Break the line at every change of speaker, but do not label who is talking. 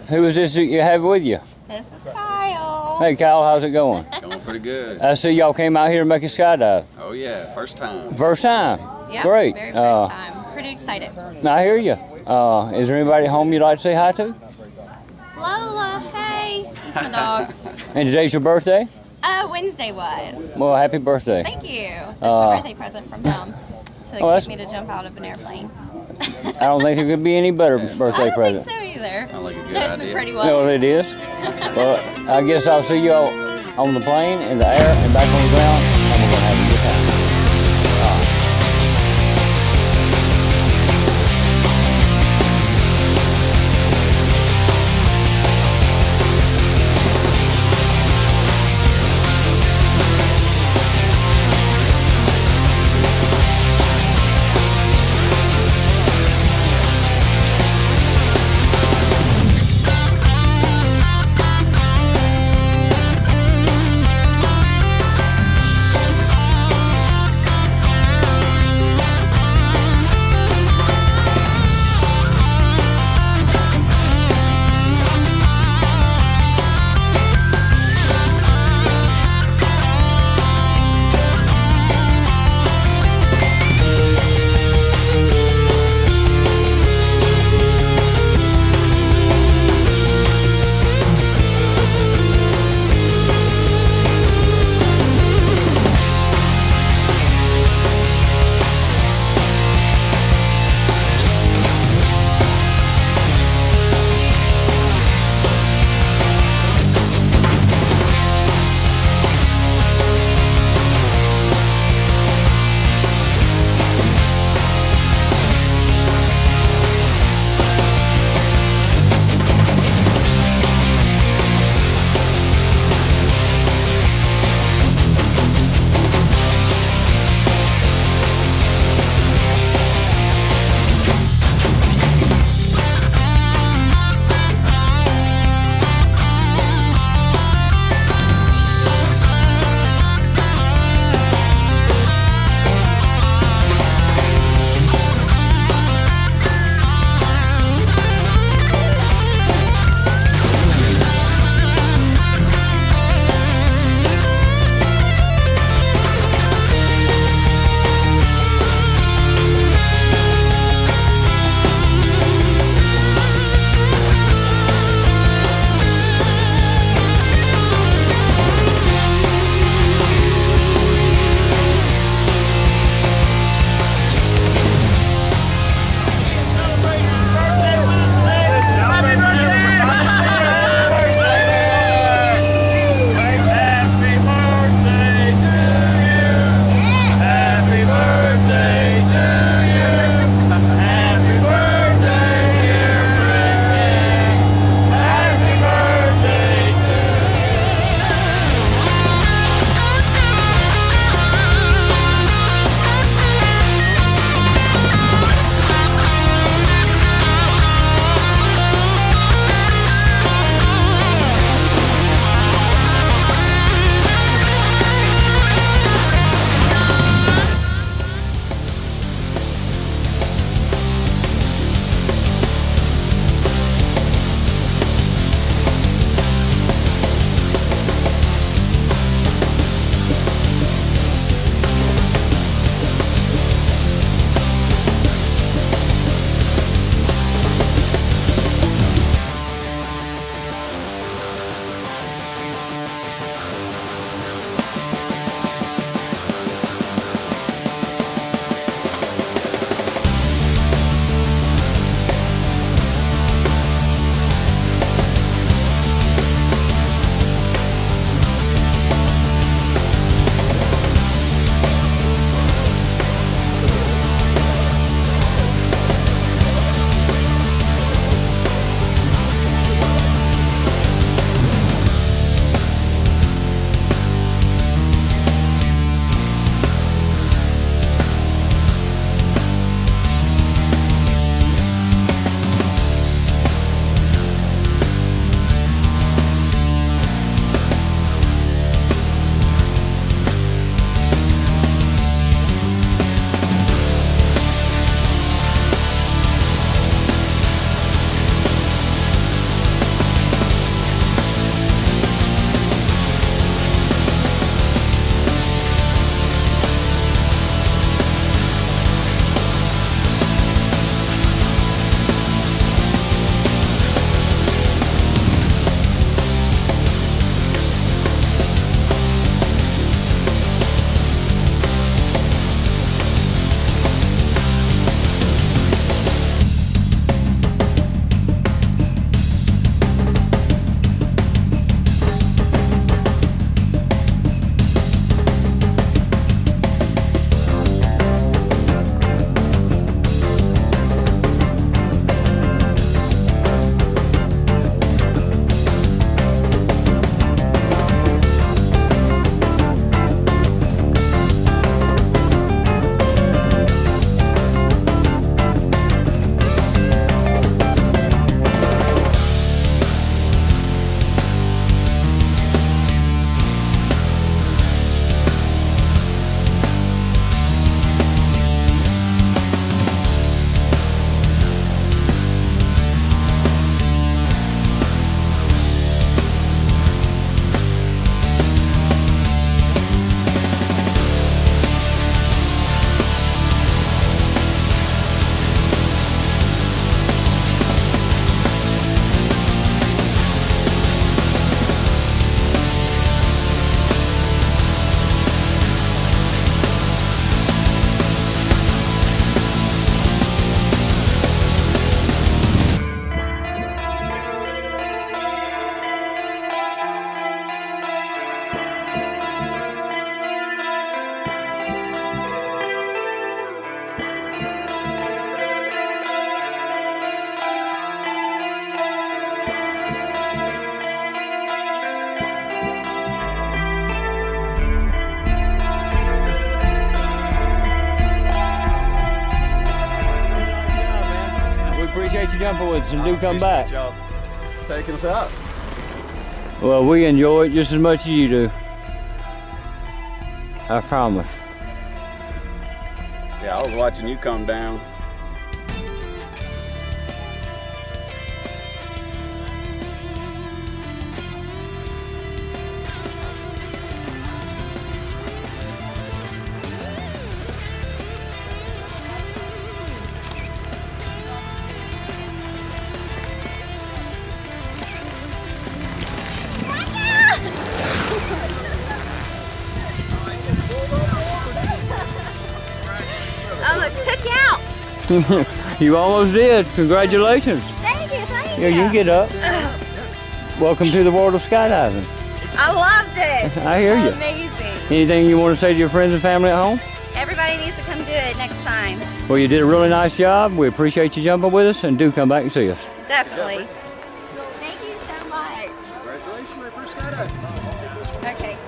Who is this that you have with you?
This is Kyle.
Hey, Kyle, how's it going?
Going pretty good.
I see y'all came out here to make a skydive.
Oh yeah, first time.
First time?
Yep,
Great.
very first time. Pretty excited.
I hear you. Is there anybody at home you'd like to say hi to?
Lola, hey. It's my dog.
And today's your birthday?
Wednesday was.
Well, happy birthday.
Thank you. That's my birthday present from him to get me to jump out of an airplane.
I don't think there could be any better birthday
I don't
present.
think so either.
Sounds like a good
Knows
idea.
me pretty
You
well.
know what it is? Well, I guess I'll see you all on the plane, in the air, and back on the ground, and we're going to have a good time. appreciate you jumping with us and do come back.
Y'all taking us out.
Well, we enjoy it just as much as you do. I promise.
Yeah, I was watching you come down.
Almost took you out.
You almost did. Congratulations.
Thank you, thank
Yeah, you can get up. Welcome to the world of skydiving.
I loved it.
I hear you.
Amazing.
Anything you want to say to your friends and family at home?
Everybody needs to come do it next time.
Well, you did a really nice job. We appreciate you jumping with us, and do come back and see us.
Definitely. Thank you so much.
Congratulations, my first skydive.
Okay.